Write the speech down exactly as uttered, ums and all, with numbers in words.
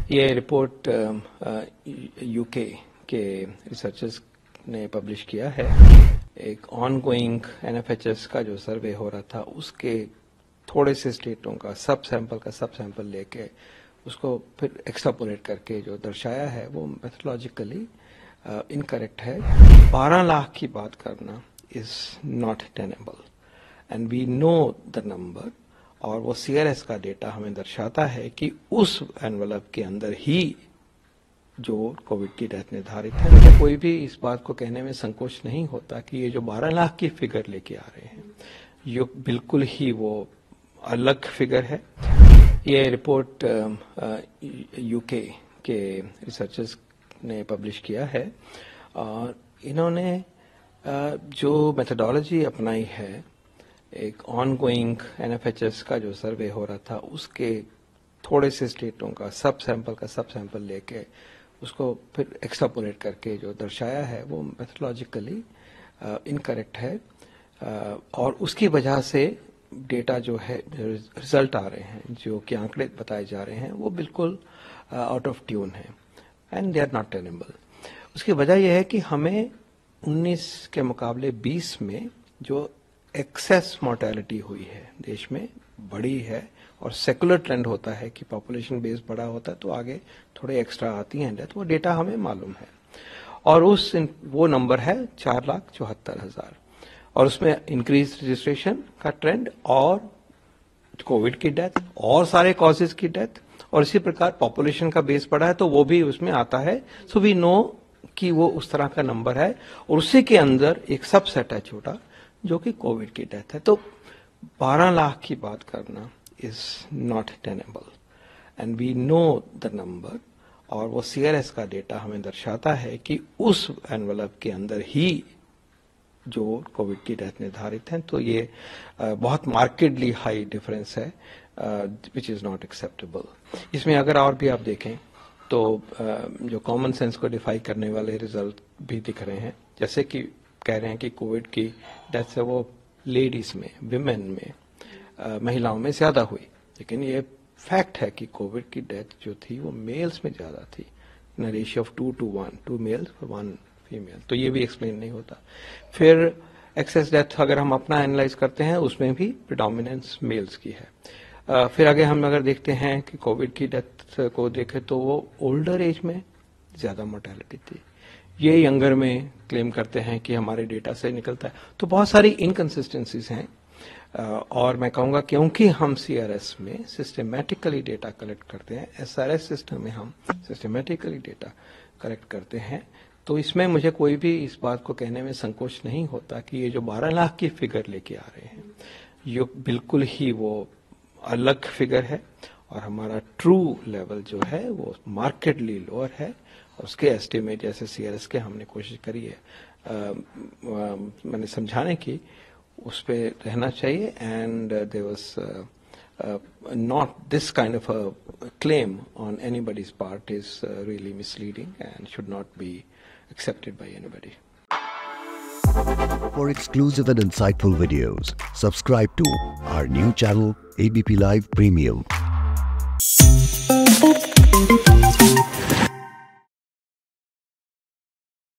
ये report UK के researchers ने पब्लिश किया है। एक ऑनगोइंग एनएफएचएस का जो सर्वे हो रहा था उसके थोड़े से स्टेटों का सब सैंपल का सब सैंपल लेके उसको फिर एक्सट्रापोलेट करके जो दर्शाया है वो मेथोडोलॉजिकली इनकरेक्ट है। बारह लाख की बात करना is not tenable and we know the number, और वो सीआरएस का डेटा हमें दर्शाता है कि उस एनवलप के अंदर ही जो कोविड की डेथ निर्धारित है। मुझे कोई भी इस बात को कहने में संकोच नहीं होता कि ये जो बारह लाख की फिगर लेके आ रहे हैं ये बिल्कुल ही वो अलग फिगर है। ये रिपोर्ट यूके के रिसर्चर्स ने पब्लिश किया है और इन्होंने जो मेथोडोलॉजी अपनाई है, एक ऑनगोइंग एनएफएचएस का जो सर्वे हो रहा था उसके थोड़े से स्टेटों का सब सैंपल का सब सैंपल लेके उसको फिर एक्सट्रापोलेट करके जो दर्शाया है वो मेथोडोलॉजिकली इनकरेक्ट है uh, और उसकी वजह से डेटा जो है रिजल्ट आ रहे हैं, जो कि आंकड़े बताए जा रहे हैं वो बिल्कुल आउट ऑफ ट्यून है and they are not tenable. उसकी वजह यह है कि हमें उन्नीस के मुकाबले बीस में जो एक्सेस मोर्टेलिटी हुई है देश में बड़ी है, और सेकुलर ट्रेंड होता है कि पॉपुलेशन बेस बड़ा होता है तो आगे थोड़े एक्स्ट्रा आती हैं डेथ, वो डेटा हमें मालूम है। और उस वो नंबर है चार लाख चौहत्तर हजार और उसमें इंक्रीज रजिस्ट्रेशन का ट्रेंड और कोविड की डेथ और सारे कॉजेज की डेथ, और इसी प्रकार पॉपुलेशन का बेस बढ़ा है तो वो भी उसमें आता है। सो वी नो कि वो उस तरह का नंबर है और उसी के अंदर एक सबसेट है छोटा जो कि कोविड की डेथ है। तो बारह लाख की बात करना is not tenable and we know the number, और वो सीआरएस का डेटा हमें दर्शाता है कि उस एनवलप के अंदर ही जो कोविड की डेथ निर्धारित है। तो ये uh, बहुत मार्केडली हाई डिफरेंस है विच इज नॉट एक्सेप्टेबल। इसमें अगर और भी आप देखें तो uh, जो कॉमन सेंस को डिफाई करने वाले रिजल्ट भी दिख रहे हैं, जैसे कि कह रहे हैं कि कोविड की डेथ से वो लेडीज में, विमेन में, uh, महिलाओं में ज्यादा हुई, लेकिन ये फैक्ट है कि कोविड की डेथ जो थी वो मेल्स में ज्यादा थी, in ratio of two to one, two males one female. तो ये भी एक्सप्लेन नहीं होता। फिर एक्सेस डेथ अगर हम अपना एनालाइज करते हैं उसमें भी प्रिडोमिनेंस मेल्स की है। uh, फिर आगे हम अगर देखते हैं कि कोविड की डेथ को देखें तो वो ओल्डर एज में ज्यादा मोर्टेलिटी थी, ये यंगर में क्लेम करते हैं कि हमारे डेटा से निकलता है। तो बहुत सारी इनकंसिस्टेंसीज हैं uh, और मैं कहूंगा क्योंकि हम सीआरएस में सिस्टमेटिकली डेटा कलेक्ट करते हैं, एसआरएस सिस्टम में हम सिस्टमेटिकली डेटा कलेक्ट करते हैं, तो इसमें मुझे कोई भी इस बात को कहने में संकोच नहीं होता कि ये जो बारह लाख की फिगर लेके आ रहे हैं ये बिल्कुल ही वो अलग फिगर है और हमारा ट्रू लेवल जो है वो मार्केटली लोअर है। और उसके एस्टिमेट जैसे सीआरएस के हमने कोशिश करी है आ, आ, मैंने समझाने की, उस पे रहना चाहिए। And there was not this kind of a claim on anybody's part is really misleading and should not be accepted by anybody. For exclusive and insightful videos, subscribe to our new channel A B P Live Premium.